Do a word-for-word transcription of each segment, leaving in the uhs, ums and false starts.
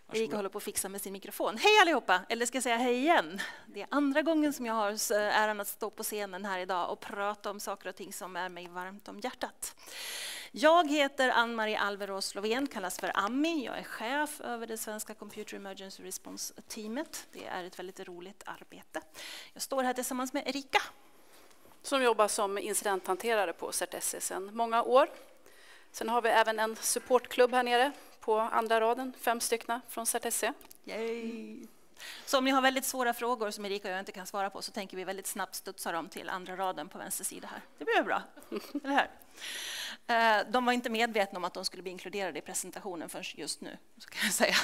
Erika håller på att fixa med sin mikrofon. Hej allihopa, eller ska jag säga hej igen. Det är andra gången som jag har äran att stå på scenen här idag och prata om saker och ting som är mig varmt om hjärtat. Jag heter Ann-Marie Alverås Lovén, kallas för Ammi. Jag är chef över det svenska Computer Emergency Response-teamet. Det är ett väldigt roligt arbete. Jag står här tillsammans med Erika. Som jobbar som incidenthanterare på CERT-S E sedan många år. Sen har vi även en supportklubb här nere på andra raden, fem stycken från CERT-S E. Yay. Så om ni har väldigt svåra frågor som Erika och jag inte kan svara på så tänker vi väldigt snabbt studsa dem till andra raden på vänster sida här. Det blir bra, eller hur? De var inte medvetna om att de skulle bli inkluderade i presentationen förrän just nu, så kan jag säga.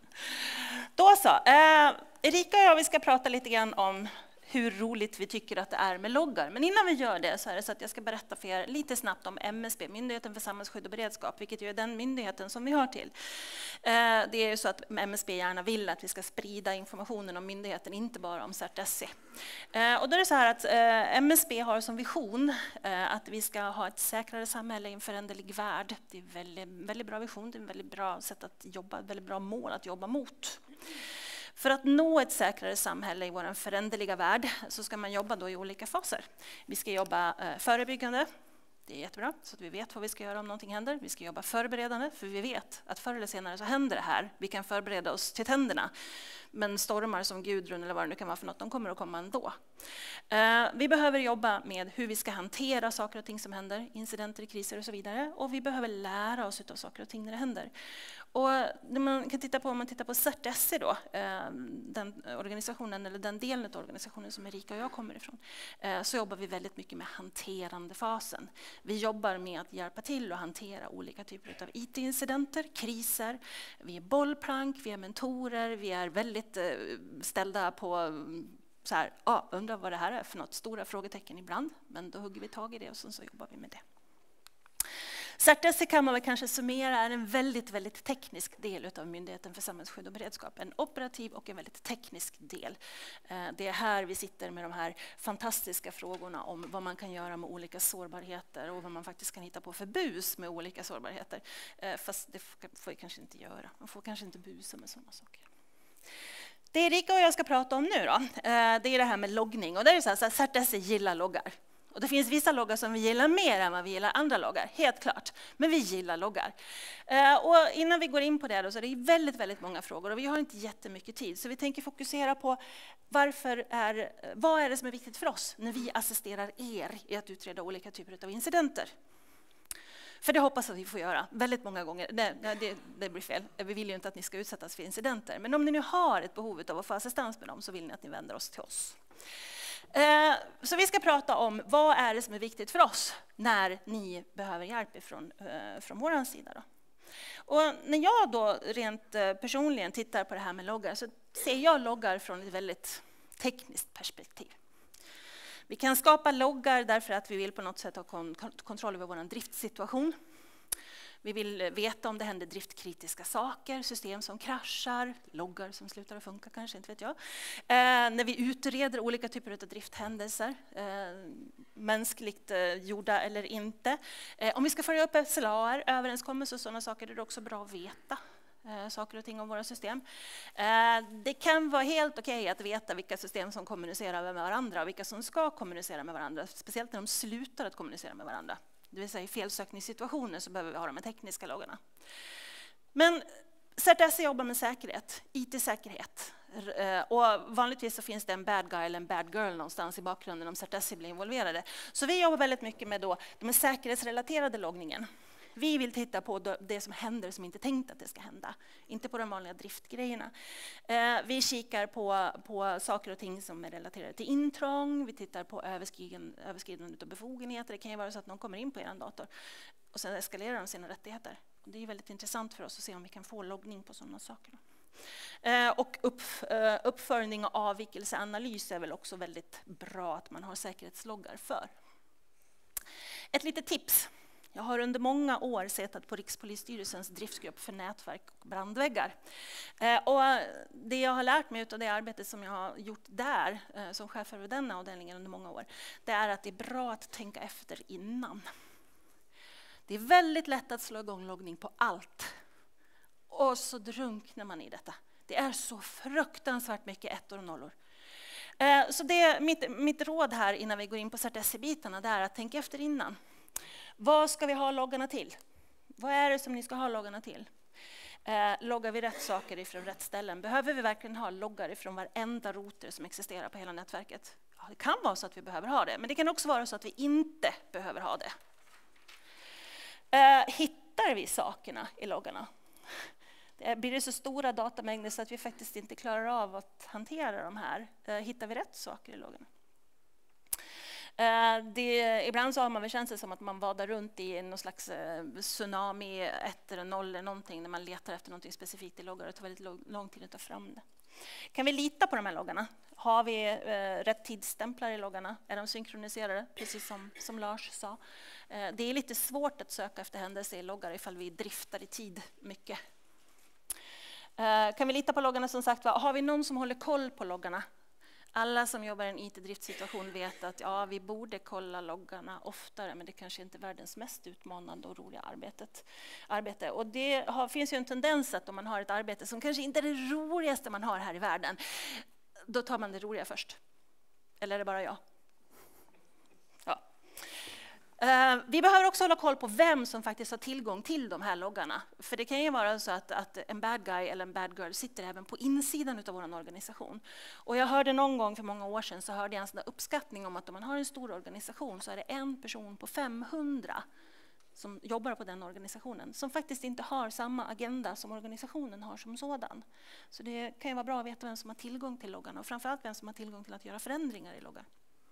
Då så, Erika och jag vi ska prata lite grann om hur roligt vi tycker att det är med loggar. Men innan vi gör det så är det så att jag ska berätta för er lite snabbt om M S B, Myndigheten för samhällsskydd och beredskap, vilket ju är den myndigheten som vi hör till. Det är ju så att M S B gärna vill att vi ska sprida informationen om myndigheten, inte bara om CERT-S E. Och då är det så här att M S B har som vision att vi ska ha ett säkrare samhälle i en föränderlig värld. Det är en väldigt, väldigt bra vision, det är ett väldigt bra sätt att jobba, ett väldigt bra mål att jobba mot. För att nå ett säkrare samhälle i vår föränderliga värld så ska man jobba då i olika faser. Vi ska jobba förebyggande, det är jättebra, så att vi vet vad vi ska göra om någonting händer. Vi ska jobba förberedande, för vi vet att förr eller senare så händer det här. Vi kan förbereda oss till tänderna. Men stormar som Gudrun eller vad det nu kan vara för något, de kommer att komma ändå. Vi behöver jobba med hur vi ska hantera saker och ting som händer, incidenter, kriser och så vidare. Och vi behöver lära oss av saker och ting när det händer. Och när man kan titta på, om man tittar på CERT-S E då, den organisationen eller den delen av organisationen som Erika och jag kommer ifrån, så jobbar vi väldigt mycket med hanterande fasen. Vi jobbar med att hjälpa till att hantera olika typer av I T-incidenter, kriser. Vi är bollplank, vi är mentorer, vi är väldigt ställda på så här, ah, undrar vad det här är för något, stora frågetecken ibland, men då hugger vi tag i det och sen så jobbar vi med det. CERT-S E kan man väl kanske summera är en väldigt, väldigt teknisk del av Myndigheten för samhällsskydd och beredskap. En operativ och en väldigt teknisk del. Det är här vi sitter med de här fantastiska frågorna om vad man kan göra med olika sårbarheter och vad man faktiskt kan hitta på för bus med olika sårbarheter. Fast det får jag kanske inte göra. Man får kanske inte busa med sådana saker. Det Erika och jag ska prata om nu då, det är det här med loggning. Och det är så här, CERT-S E gillar loggar. Och det finns vissa loggar som vi gillar mer än vad vi gillar andra loggar, helt klart. Men vi gillar loggar. Och innan vi går in på det då, så är det väldigt, väldigt många frågor och vi har inte jättemycket tid. Så vi tänker fokusera på varför är, vad är det som är viktigt för oss när vi assisterar er i att utreda olika typer av incidenter. För det hoppas att vi får göra väldigt många gånger. Det, det, det blir fel. Vi vill ju inte att ni ska utsättas för incidenter. Men om ni nu har ett behov av att få assistans med dem så vill ni att ni vänder oss till oss. Så vi ska prata om vad är det som är viktigt för oss när ni behöver hjälp ifrån, från vår sida. Då. Och när jag då rent personligen tittar på det här med loggar så ser jag loggar från ett väldigt tekniskt perspektiv. Vi kan skapa loggar därför att vi vill på något sätt ha kontroll över vår driftsituation. Vi vill veta om det händer driftkritiska saker, system som kraschar, loggar som slutar att funka, kanske inte vet jag. Eh, när vi utreder olika typer av drifthändelser, eh, mänskligt eh, gjorda eller inte. Eh, om vi ska följa upp S L A R, överenskommelser och sådana saker, är det också bra att veta eh, saker och ting om våra system. Eh, det kan vara helt okej okay att veta vilka system som kommunicerar med varandra och vilka som ska kommunicera med varandra, speciellt när de slutar att kommunicera med varandra. Det vill säga i felsökningssituationer så behöver vi ha de här tekniska loggarna. Men CERT-S E jobbar med säkerhet, I T-säkerhet. Och vanligtvis så finns det en bad guy eller en bad girl någonstans i bakgrunden om CERT-S E blir involverade. Så vi jobbar väldigt mycket med då de säkerhetsrelaterade loggningen. Vi vill titta på det som händer som inte tänkt att det ska hända. Inte på de vanliga driftgrejerna. Vi kikar på, på saker och ting som är relaterade till intrång. Vi tittar på överskridande, överskridande av befogenheter. Det kan ju vara så att någon kommer in på er dator och sen eskalerar de sina rättigheter. Det är väldigt intressant för oss att se om vi kan få loggning på sådana saker. Och upp, uppföljning och avvikelseanalys är väl också väldigt bra att man har säkerhetsloggar för. Ett litet tips. Jag har under många år suttit på Rikspolisstyrelsens driftsgrupp för nätverk och brandväggar. Och det jag har lärt mig av det arbetet som jag har gjort där, som chef över den avdelningen under många år, det är att det är bra att tänka efter innan. Det är väldigt lätt att slå igång loggning på allt. Och så drunknar man i detta. Det är så fruktansvärt mycket ettor och nollor. Eh, så det, mitt, mitt råd här innan vi går in på CertSe-bitarna, det är att tänka efter innan. Vad ska vi ha loggarna till? Vad är det som ni ska ha loggarna till? Eh, loggar vi rätt saker ifrån rätt ställen? Behöver vi verkligen ha loggar ifrån varenda router som existerar på hela nätverket? Ja, det kan vara så att vi behöver ha det, men det kan också vara så att vi inte behöver ha det. Eh, hittar vi sakerna i loggarna? Det blir det så stora datamängder så att vi faktiskt inte klarar av att hantera de här. Eh, hittar vi rätt saker i loggarna? Eh, det, ibland så har man väl känt sig som att man vadar runt i någon slags eh, tsunami, ett eller noll eller någonting, när man letar efter någonting specifikt i loggar. Det tar väldigt lång, lång tid att ta fram det. Kan vi lita på de här loggarna? Har vi eh, rätt tidsstämplar i loggarna? Är de synkroniserade? Precis som, som Lars sa. Eh, det är lite svårt att söka efter händelser i loggar ifall vi driftar i tid mycket. Eh, kan vi lita på loggarna som sagt? Va? Har vi någon som håller koll på loggarna? Alla som jobbar i en I T-driftssituation vet att ja, vi borde kolla loggarna oftare, men det kanske inte är världens mest utmanande och roliga arbetet, arbete. Och det har, finns ju en tendens att om man har ett arbete som kanske inte är det roligaste man har här i världen, då tar man det roliga först. Eller är det bara jag? Ja. Uh, vi behöver också hålla koll på vem som faktiskt har tillgång till de här loggarna. För det kan ju vara så att, att en bad guy eller en bad girl sitter även på insidan av vår organisation. Och jag hörde någon gång för många år sedan så hörde jag en sån där uppskattning om att om man har en stor organisation så är det en person på femhundra som jobbar på den organisationen som faktiskt inte har samma agenda som organisationen har som sådan. Så det kan ju vara bra att veta vem som har tillgång till loggarna och framförallt vem som har tillgång till att göra förändringar i loggar.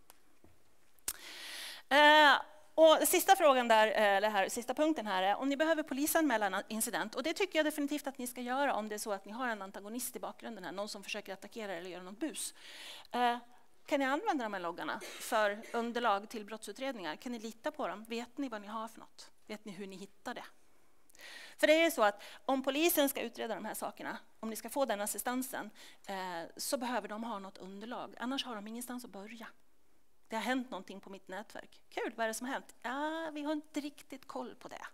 Uh, Och sista frågan där, eller här, sista punkten här är om ni behöver polisanmäla en incident. Och det tycker jag definitivt att ni ska göra om det är så att ni har en antagonist i bakgrunden här, någon som försöker attackera eller göra något bus. Eh, kan ni använda de här loggarna för underlag till brottsutredningar? Kan ni lita på dem? Vet ni vad ni har för något? Vet ni hur ni hittar det? För det är så att om polisen ska utreda de här sakerna, om ni ska få den assistansen, eh, så behöver de ha något underlag. Annars har de ingenstans att börja. Det har hänt någonting på mitt nätverk. Kul, vad är det som har hänt? Ja, vi har inte riktigt koll på det.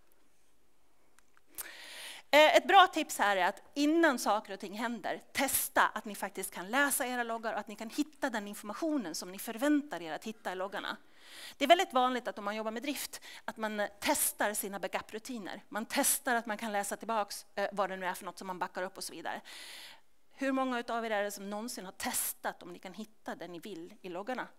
Ett bra tips här är att innan saker och ting händer, testa att ni faktiskt kan läsa era loggar och att ni kan hitta den informationen som ni förväntar er att hitta i loggarna. Det är väldigt vanligt att om man jobbar med drift, att man testar sina backup-rutiner. Man testar att man kan läsa tillbaks vad det nu är för något som man backar upp och så vidare. Hur många av er är det som någonsin har testat om ni kan hitta det ni vill i loggarna?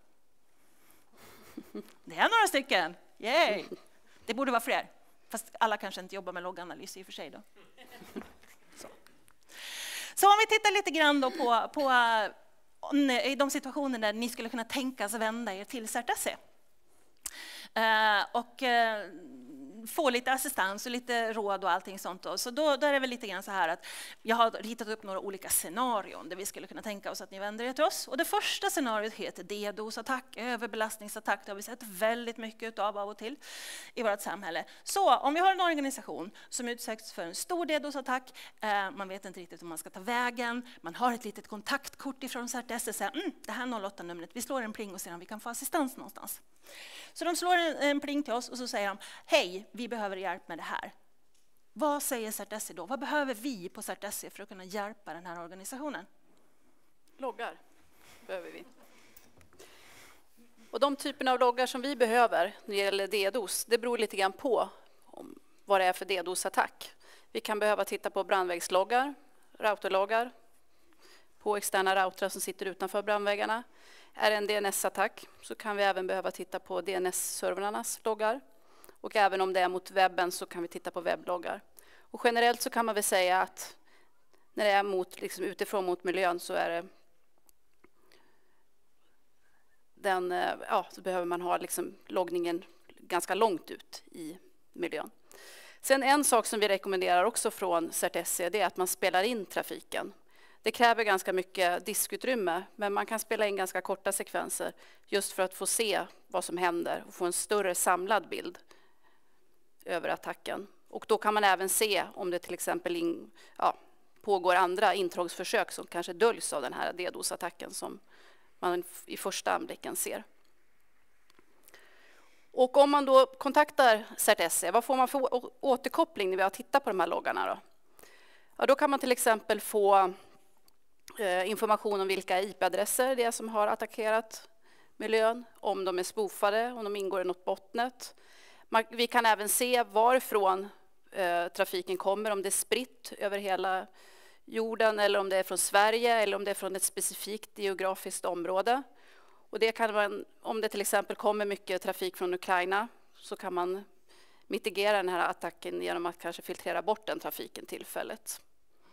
Det är några stycken. Yay. Det borde vara fler. Fast alla kanske inte jobbar med logganalys i och för sig. Då. Så. Så om vi tittar lite grann då på, på i de situationer där ni skulle kunna tänkas vända er till CertSe. Uh, och uh, få lite assistans och lite råd och allting sånt. Då. Så då, då är det väl lite grann så här att jag har hittat upp några olika scenarion där vi skulle kunna tänka oss att ni vänder er till oss. Och det första scenariot heter DDoS-attack, överbelastningsattack. Det har vi sett väldigt mycket av av och till i vårt samhälle. Så om vi har en organisation som utsätts för en stor DDoS-attack, eh, man vet inte riktigt om man ska ta vägen, man har ett litet kontaktkort ifrån CertSe och säger mm, det här noll åtta-numret, vi slår en pling och ser om vi kan få assistans någonstans. Så de slår en, en pling till oss och så säger de, hej, vi behöver hjälp med det här. Vad säger CertSe då? Vad behöver vi på CertSe för att kunna hjälpa den här organisationen? Loggar behöver vi. Och de typerna av loggar som vi behöver när det gäller DDoS, det beror lite grann på om vad det är för DDoS-attack. Vi kan behöva titta på brandvägsloggar, routerloggar, på externa routrar som sitter utanför brandväggarna. Är det en D N S-attack så kan vi även behöva titta på D N S-servrarnas loggar. Och även om det är mot webben så kan vi titta på webbloggar. Och generellt så kan man väl säga att när det är mot, liksom utifrån mot miljön så är det den, ja, så behöver man ha liksom loggningen ganska långt ut i miljön. Sen en sak som vi rekommenderar också från CertSe, det är att man spelar in trafiken. Det kräver ganska mycket diskutrymme, men man kan spela in ganska korta sekvenser just för att få se vad som händer och få en större samlad bild över attacken. Och då kan man även se om det till exempel in, ja, pågår andra intrångsförsök som kanske döljs av den här DDoS-attacken som man i första anblicken ser. Och om man då kontaktar CertSe, vad får man för återkoppling när vi har tittat på de här loggarna då? Ja, då kan man till exempel få eh, information om vilka I P-adresser det är som har attackerat miljön, om de är spoofade, om de ingår i något botnet. Man, vi kan även se varifrån eh, trafiken kommer, om det är spritt över hela jorden eller om det är från Sverige eller om det är från ett specifikt geografiskt område. Och det kan man, om det till exempel kommer mycket trafik från Ukraina, så kan man mitigera den här attacken genom att kanske filtrera bort den trafiken tillfället.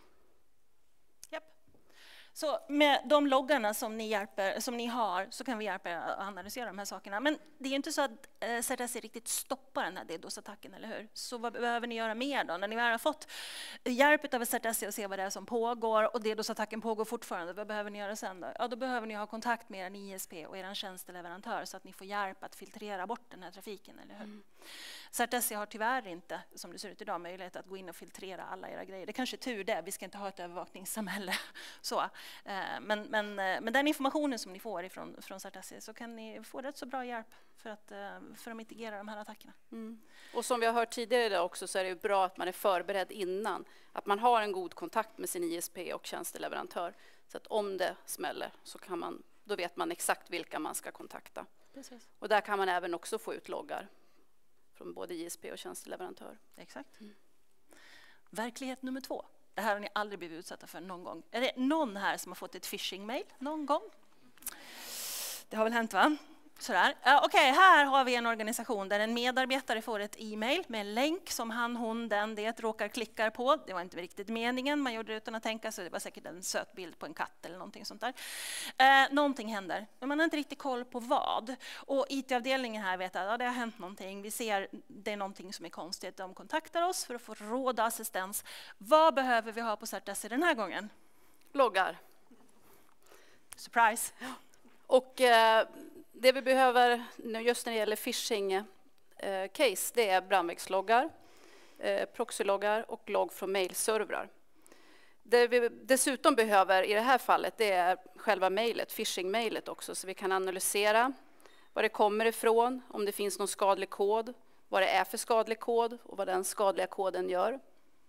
Japp. Så med de loggarna som ni, hjälper, som ni har så kan vi hjälpa er att analysera de här sakerna. Men det är inte så att eh, C R T S riktigt stoppar den här DDoS-attacken, eller hur? Så vad behöver ni göra mer då? När ni väl har fått hjälp av C R T S att se vad det är som pågår och DDoS-attacken pågår fortfarande, vad behöver ni göra sen då? Ja, då behöver ni ha kontakt med er I S P och er tjänsteleverantör så att ni får hjälp att filtrera bort den här trafiken, eller hur? Mm. C R T S har tyvärr inte, som det ser ut idag, möjlighet att gå in och filtrera alla era grejer. Det är kanske tur det, vi ska inte ha ett övervakningssamhälle. Så. Men, men, men den informationen som ni får ifrån, från C R T S så kan ni få rätt så bra hjälp för att, för att mitigera de här attackerna. Mm. Och som vi har hört tidigare idag också, så är det bra att man är förberedd innan. Att man har en god kontakt med sin I S P och tjänsteleverantör. Så att om det smäller så kan man, då vet man exakt vilka man ska kontakta. Precis. Och där kan man även också få ut loggar från både I S P och tjänsteleverantör. Exakt. Mm. Verklighet nummer två. Det här har ni aldrig blivit utsatta för någon gång. Är det någon här som har fått ett phishing-mail någon gång? Det har väl hänt, va? Sådär. Uh, Okej, okay, här har vi en organisation där en medarbetare får ett e-mail med en länk som han, hon, den, det råkar klicka på. Det var inte riktigt meningen, man gjorde det utan att tänka, så det var säkert en söt bild på en katt eller någonting sånt där. Uh, någonting händer, men man har inte riktigt koll på vad. Och I T-avdelningen här vet att ja, det har hänt någonting. Vi ser det är någonting som är konstigt. De kontaktar oss för att få råd och assistans. Vad behöver vi ha på C R T S den här gången? Loggar. Surprise. Och eh, det vi behöver just när det gäller phishing-case, det är brandvägsloggar, eh, proxyloggar och logg från mailservrar. Det vi dessutom behöver i det här fallet, det är själva mejlet, phishing-mejlet också, så vi kan analysera var det kommer ifrån, om det finns någon skadlig kod, vad det är för skadlig kod och vad den skadliga koden gör.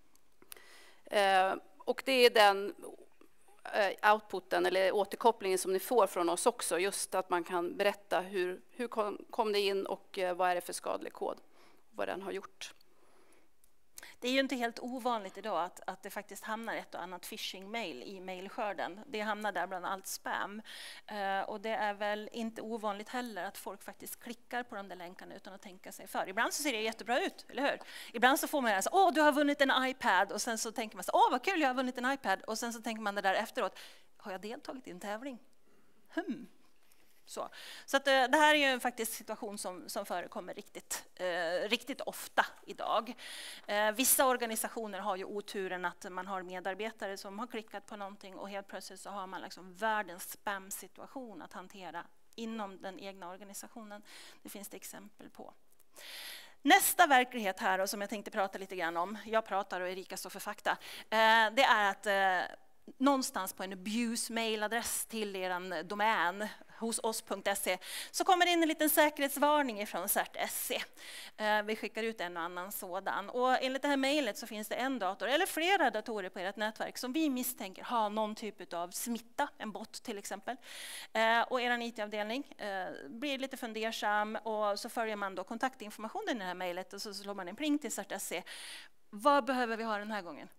Eh, och det är den outputen eller återkopplingen som ni får från oss också, just att man kan berätta hur, hur kom, kom det in och vad är det för skadlig kod, vad den har gjort. Det är ju inte helt ovanligt idag att, att det faktiskt hamnar ett och annat phishing-mail i mailskörden. Det hamnar där bland allt spam. Uh, och det är väl inte ovanligt heller att folk faktiskt klickar på de där länkarna utan att tänka sig för. Ibland så ser det jättebra ut, eller hur? Ibland så får man alltså, åh, du har vunnit en iPad, och sen så tänker man så, åh, vad kul, jag har vunnit en iPad, och sen så tänker man det där efteråt, har jag deltagit i en tävling? Hmm. Så, så att, det här är ju faktiskt en situation som, som förekommer riktigt, eh, riktigt ofta idag. Eh, vissa organisationer har ju oturen att man har medarbetare som har klickat på någonting och helt plötsligt så har man liksom världens spam-situation att hantera inom den egna organisationen. Det finns det exempel på. Nästa verklighet här, och som jag tänkte prata lite grann om, jag pratar och Erika står för fakta, eh, det är att eh, någonstans på en abuse-mailadress till er domän hos oss punkt se så kommer det in en liten säkerhetsvarning från C E R T S E. Vi skickar ut en och annan sådan. Och enligt det här mejlet så finns det en dator eller flera datorer på ert nätverk som vi misstänker har någon typ av smitta, en bot till exempel. Och er I T-avdelning blir lite fundersam och så följer man då kontaktinformationen i det här mejlet och så slår man en pling till C E R T S E. Vad behöver vi ha den här gången?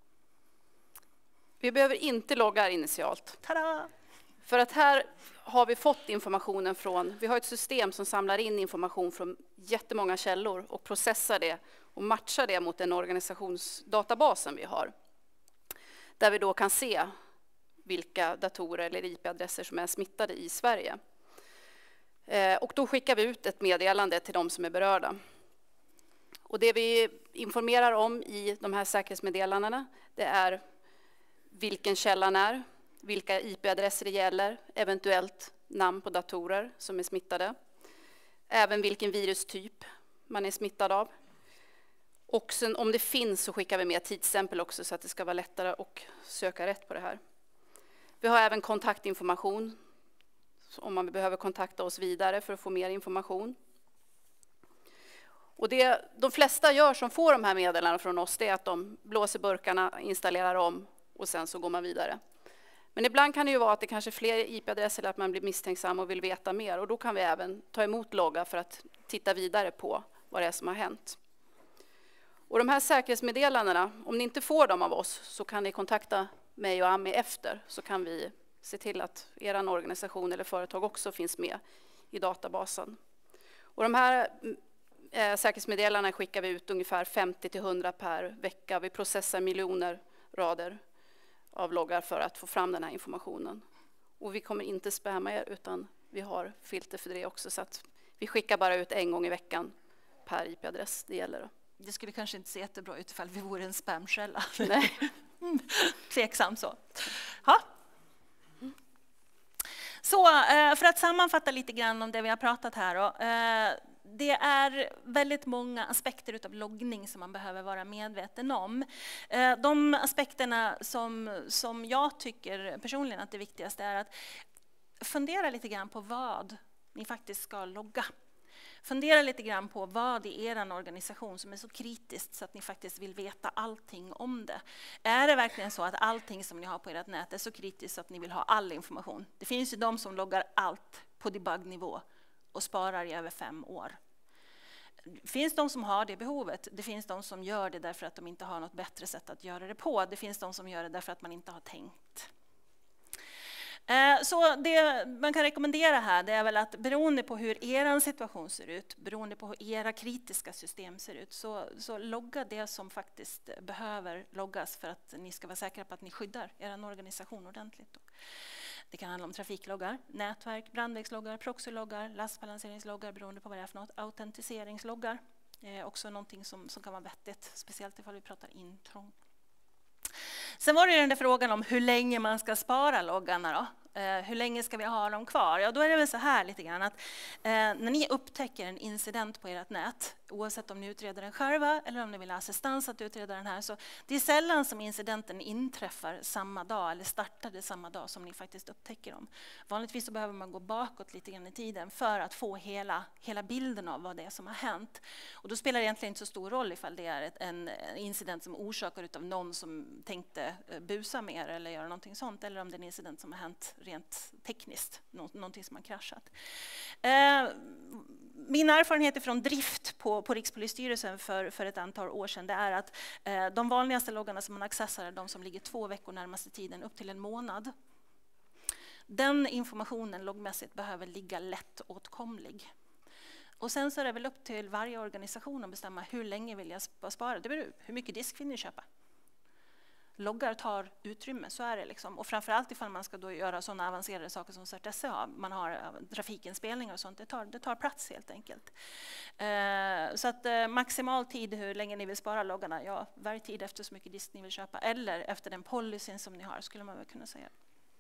Vi behöver inte logga initialt. Tada! För att här har vi fått informationen från, vi har ett system som samlar in information från jättemånga källor och processar det och matchar det mot den organisationsdatabasen vi har. Där vi då kan se vilka datorer eller I P-adresser som är smittade i Sverige. Och då skickar vi ut ett meddelande till de som är berörda. Och det vi informerar om i de här säkerhetsmeddelandena, det är vilken källan är, vilka I P-adresser det gäller, eventuellt namn på datorer som är smittade. Även vilken virustyp man är smittad av. Och sen om det finns så skickar vi med tidsstämpel också så att det ska vara lättare att söka rätt på det här. Vi har även kontaktinformation om man behöver kontakta oss vidare för att få mer information. Och det de flesta gör som får de här meddelandena från oss, det är att de blåser burkarna, installerar om och sen så går man vidare. Men ibland kan det ju vara att det kanske är fler I P-adresser eller att man blir misstänksam och vill veta mer. Och då kan vi även ta emot loggar för att titta vidare på vad det är som har hänt. Och de här säkerhetsmeddelandena, om ni inte får dem av oss så kan ni kontakta mig och Ami efter. Så kan vi se till att er organisation eller företag också finns med i databasen. Och de här eh, säkerhetsmeddelandena skickar vi ut ungefär femtio till hundra per vecka. Vi processar miljoner rader av loggar för att få fram den här informationen. Och vi kommer inte spamma er utan vi har filter för det också. Så att vi skickar bara ut en gång i veckan per I P-adress. Det gäller då. Det skulle kanske inte se jättebra ut ifall vi vore en spamkälla. Nej. Tveksamt så. Ha. Så för att sammanfatta lite grann om det vi har pratat här då. Det är väldigt många aspekter av loggning som man behöver vara medveten om. De aspekterna som, som jag tycker personligen att det viktigaste är att fundera lite grann på vad ni faktiskt ska logga. Fundera lite grann på vad i er organisation som är så kritiskt så att ni faktiskt vill veta allting om det. Är det verkligen så att allting som ni har på ert nät är så kritiskt så att ni vill ha all information? Det finns ju de som loggar allt på debugnivå och sparar i över fem år. Det finns de som har det behovet. Det finns de som gör det därför att de inte har något bättre sätt att göra det på. Det finns de som gör det därför att man inte har tänkt. Så det man kan rekommendera här det är väl att beroende på hur er situation ser ut, beroende på hur era kritiska system ser ut, så, så logga det som faktiskt behöver loggas för att ni ska vara säkra på att ni skyddar er organisation ordentligt. Det kan handla om trafikloggar, nätverk, brandvägsloggar, proxyloggar, lastbalanseringsloggar beroende på vad det är för något, autentiseringsloggar. Det är också någonting som, som kan vara vettigt, speciellt ifall vi pratar intrång. Sen var det den där frågan om hur länge man ska spara loggarna då. Eh, hur länge ska vi ha dem kvar? Ja, då är det väl så här lite grann att eh, när ni upptäcker en incident på ert nät, oavsett om ni utreder den själva eller om ni vill ha assistans att utreda den här, så det är sällan som incidenten inträffar samma dag eller startade samma dag som ni faktiskt upptäcker dem. Vanligtvis så behöver man gå bakåt lite grann i tiden för att få hela, hela bilden av vad det är som har hänt. Och då spelar det egentligen inte så stor roll ifall det är ett, en incident som orsakar av någon som tänkte busa mer eller göra någonting sånt, eller om det är en incident som har hänt rent tekniskt, någonting som har kraschat. Eh, min erfarenhet från drift på, på Rikspolisstyrelsen för, för ett antal år sedan, det är att eh, de vanligaste loggarna som man accessar är de som ligger två veckor närmaste tiden, upp till en månad. Den informationen loggmässigt behöver ligga lätt åtkomlig. Och sen så är det väl upp till varje organisation att bestämma hur länge vill jag spara. Det beror hur mycket disk vill ni köpa. Loggar tar utrymme, så är det liksom. Och framförallt ifall man ska då göra sådana avancerade saker som CertSe har, man har trafikinspelningar och sånt, det tar, det tar plats helt enkelt. Eh, så att eh, maximal tid hur länge ni vill spara loggarna, ja, varje tid efter så mycket disk ni vill köpa, eller efter den policyn som ni har, skulle man väl kunna säga.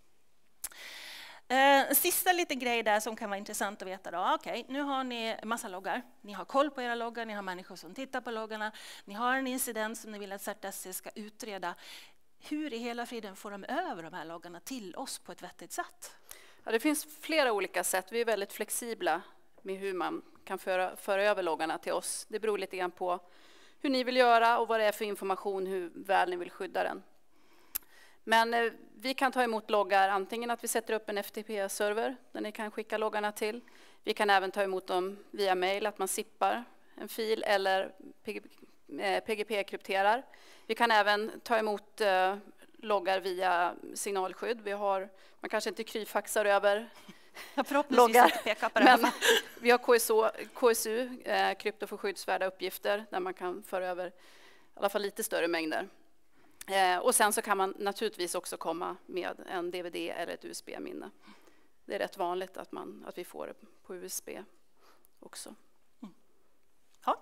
Eh, sista lite grej där som kan vara intressant att veta då. Okej, nu har ni massa loggar. Ni har koll på era loggar, ni har människor som tittar på loggarna. Ni har en incident som ni vill att CertSe ska utreda. Hur i hela friden får de över de här loggarna till oss på ett vettigt sätt? Ja, det finns flera olika sätt. Vi är väldigt flexibla med hur man kan föra, föra över loggarna till oss. Det beror lite grann på hur ni vill göra och vad det är för information, hur väl ni vill skydda den. Men eh, vi kan ta emot loggar antingen att vi sätter upp en F T P-server där ni kan skicka loggarna till. Vi kan även ta emot dem via mail, att man zippar en fil eller P G P-krypterar. Vi kan även ta emot eh, loggar via signalskydd. Vi har, man kanske inte kryfaxar över loggar, men vi har K S O, K S U, eh, krypto för skyddsvärda uppgifter, där man kan föra över i alla fall lite större mängder. Eh, och sen så kan man naturligtvis också komma med en D V D eller ett U S B-minne. Det är rätt vanligt att, man, att vi får det på U S B också. Mm. Ja.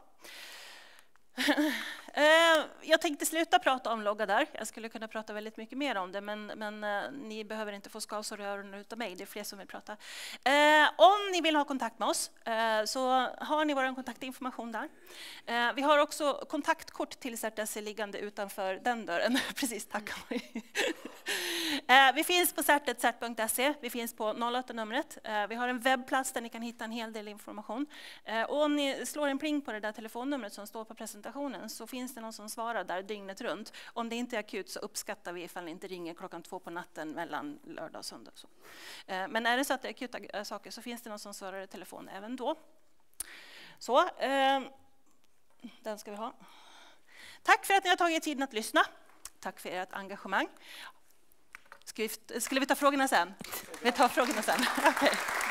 Jag tänkte sluta prata om logga där. Jag skulle kunna prata väldigt mycket mer om det, men, men ni behöver inte få skavsår i öronen utav mig. Det är fler som vill prata. Om ni vill ha kontakt med oss så har ni vår kontaktinformation där. Vi har också kontaktkort till CertSe liggande utanför den dörren. Precis, tack. Eh, vi finns på certet cert punkt se, vi finns på noll åtta-numret. Eh, vi har en webbplats där ni kan hitta en hel del information. Eh, och om ni slår en pling på det där telefonnumret som står på presentationen så finns det någon som svarar där dygnet runt. Om det inte är akut så uppskattar vi ifall ni inte ringer klockan två på natten mellan lördag och söndag. Så. Eh, men är det så att det är akuta saker så finns det någon som svarar i telefon även då. Så, eh, den ska vi ha. Tack för att ni har tagit tiden att lyssna. Tack för ert engagemang. Ska vi, skulle vi ta frågorna sen? Vi tar frågorna sen. Okay.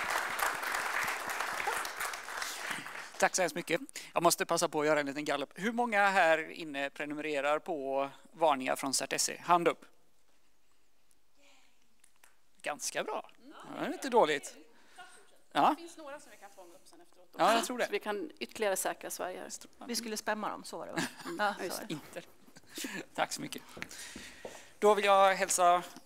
Tack så hemskt mycket. Jag måste passa på att göra en liten gallup. Hur många här inne prenumererar på varningar från CertSe? Hand upp. Ganska bra. Det är inte dåligt. Ja. Det finns några som vi kan fånga upp sen efteråt. Ja, jag tror det. Så vi kan ytterligare säkra Sverige här. Vi skulle spamma dem, så var det. Ja, så var det. Inte. Tack så mycket. Då vill jag hälsa